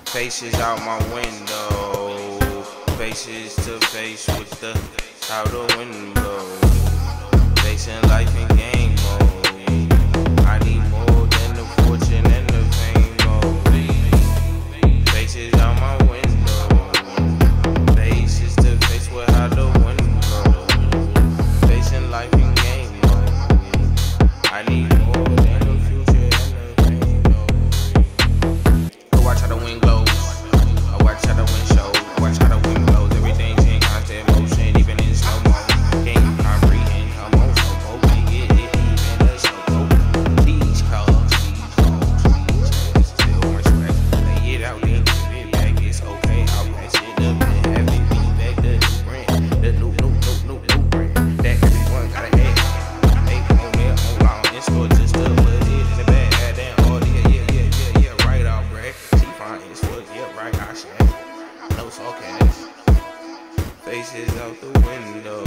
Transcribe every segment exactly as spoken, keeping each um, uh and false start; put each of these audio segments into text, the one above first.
Faces out my window, faces to face with the out the window, facing life in game mode. I need more than the fortune and the fame mode. Faces out my window, faces to face with out the window, facing life in game mode. I need more than the future and the fame mode. Go watch how the wind blows. Watch how the wind shows, watch how the wind blows. Everything's in constant motion, even in slow mo. Can't comprehend, come on, so open, get it, even the slow mo. These cars, these hoes, these haters still respect. Lay it out, then give it back. It's okay, I'll patch it up and have it be back. The new brand, the new, new, new, new, new brand that everyone gotta have. Hey, on there, online, in store, just to put it in the bag. Then all the yeah, yeah, yeah, yeah, right out, bruh. She fine as fuck, yeah, right, I should. No sarcasm. Faces out the window.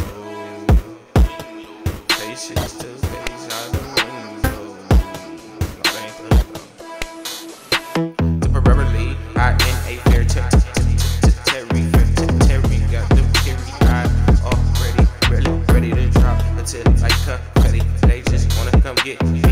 Faces to face out the window. No, that ain't good though. Temporarily, I in a fair terry. Terry got them teary eyes already, ready, ready to drop until like confetti. They just wanna come get